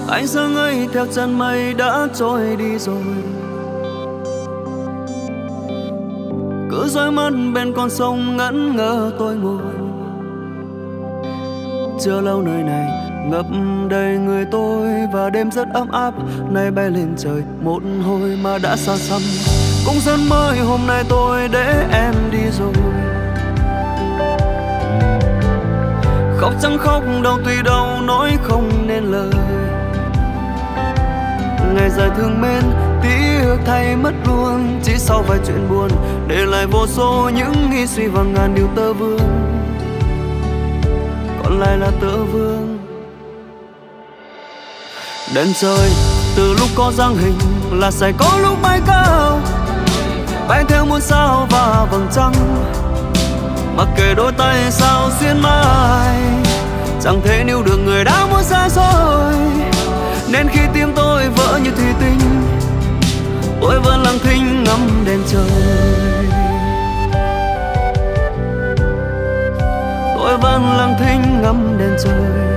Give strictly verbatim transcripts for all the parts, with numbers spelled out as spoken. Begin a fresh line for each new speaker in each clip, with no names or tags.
Ánh sáng ấy theo chân mây đã trôi đi rồi, cứ rơi mất bên con sông ngẩn ngơ tôi ngồi. Chưa lâu nơi này ngập đầy người tôi, và đêm rất ấm áp nay bay lên trời một hồi mà đã xa xăm. Cũng rất mới hôm nay tôi để em đi rồi. Khóc chẳng khóc đâu tuy đâu nói không nên lời. Ngày dài thương mến tiếc thay mất luôn, chỉ sau vài chuyện buồn để lại vô số những nghĩ suy và ngàn điều tơ vương. Còn lại là tơ vương. Đèn trời từ lúc có dáng hình là sẽ có lúc bay cao, bay theo muôn sao và vầng trăng. Mặc kệ đôi tay sao xuyên mãi, chẳng thể níu được người đã muốn xa xôi. Nên khi tim tôi vỡ như thủy tinh, tôi vẫn lặng thinh ngắm đèn trời. Tôi vẫn lặng thinh ngắm đèn trời.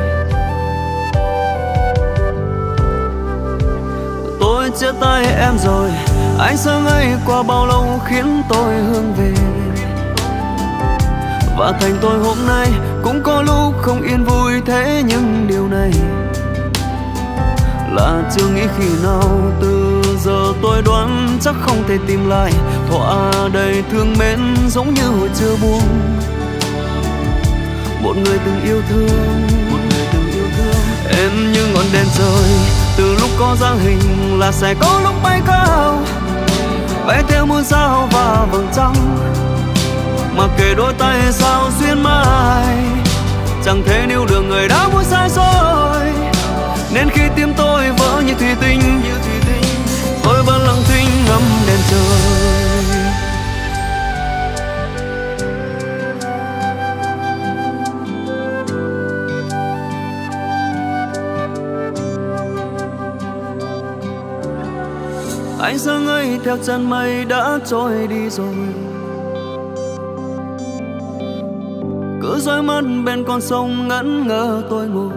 Tôi chia tay em rồi, ánh sáng ấy qua bao lâu khiến tôi hướng về. Và thành tôi hôm nay cũng có lúc không yên vui, thế nhưng điều này là chưa nghĩ khi nào. Từ giờ tôi đoán chắc không thể tìm lại thỏa đầy thương mến giống như hồi chưa buông. Một người từng yêu thương, một người từng yêu thương em như ngọn đèn trời. Từ lúc có dáng hình là sẽ có lúc bay cao, bay theo muôn sao và vầng trăng. Mặc kệ đôi tay sao xuyên mãi, chẳng thể níu được người đã muốn xa xôi. Nên khi tim tôi vỡ như thủy tinh, tôi vẫn lặng thinh ngắm đèn trời. Ánh sáng ấy theo chân mây đã trôi đi rồi, cứ rơi mất bên con sông ngẩn ngơ tôi ngồi.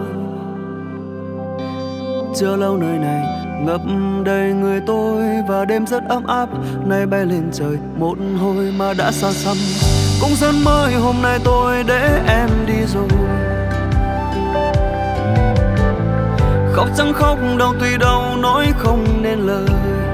Chưa lâu nơi này ngập đầy người tôi, và đêm rất ấm áp nay bay lên trời một hồi mà đã xa xăm. Cũng rất mới hôm nay tôi để em đi rồi. Khóc chẳng khóc đâu tuy đâu nói không nên lời.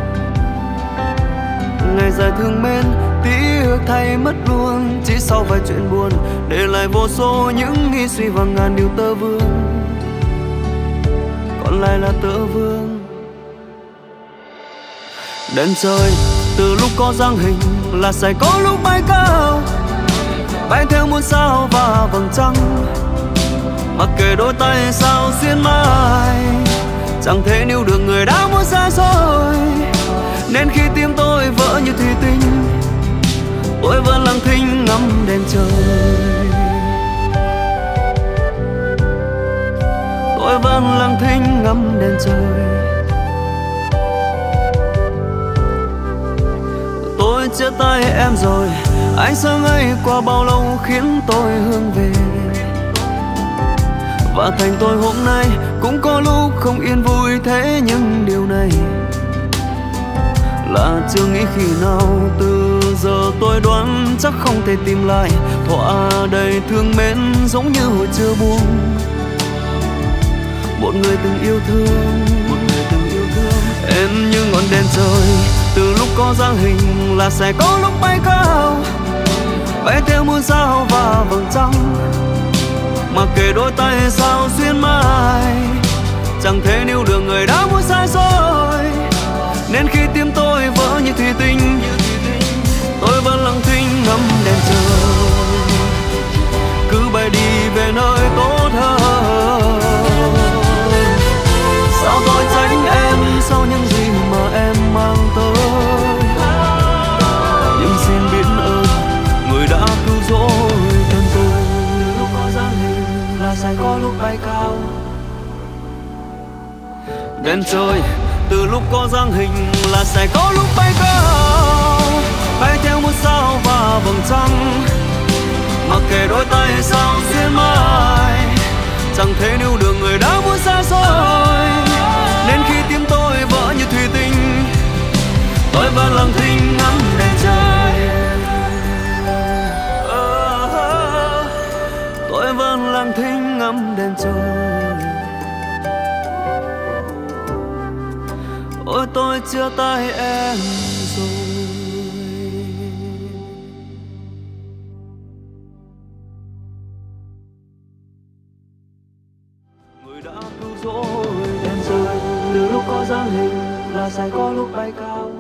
Ngày dài thương mến tiếc thay mất luôn, chỉ sau vài chuyện buồn để lại vô số những nghĩ suy và ngàn điều tơ vương. Còn lại là tơ vương. Đèn trời từ lúc có dáng hình là sẽ có lúc bay cao, bay theo muôn sao và vầng trăng. Mặc kệ đôi tay sao xuyên mãi, chẳng thể níu được người đã muốn xa xôi. Nên khi tim tôi vỡ như thủy tinh, tôi vẫn lặng thinh ngắm đèn trời. Tôi vẫn lặng thinh ngắm đèn trời. Tôi chia tay em rồi, ánh sáng ấy qua bao lâu khiến tôi hướng về. Và thành tôi hôm nay cũng có lúc không yên vui, thế nhưng điều này là chưa nghĩ khi nào. Từ giờ tôi đoán chắc không thể tìm lại thỏa đầy thương mến giống như hồi chưa buông. Một người từng yêu thương, một người từng yêu thương em như ngọn đèn trời. Từ lúc có dáng hình là sẽ có lúc bay cao, bay theo muôn sao và vầng trăng. Mặc kệ đôi tay sao xuyên mãi, chẳng thể níu được người đã muốn xa xôi. Nên khi tim tôi vỡ như thủy tinh, tôi vẫn lặng thinh ngắm đèn trời. Cứ bay đi về nơi tốt hơn. Sao tôi tránh em sau những gì mà em mang tới. Nhưng xin biết ơn người đã cứu rỗi thân tôi. Lúc có dáng hình là sẽ có lúc bay cao. Đèn trời từ lúc có dáng hình là sẽ có lúc bay cao, bay theo muôn sao và vầng trăng. Mặc kệ đôi tay sao xuyên mãi, chẳng thể níu được người đã muốn xa xôi. đang thinh ngắm đèn trời. Ôi tôi chia tay em rồi. Người đã cứu rỗi đèn rơi, từ lúc có dáng hình là sai có lúc bay cao.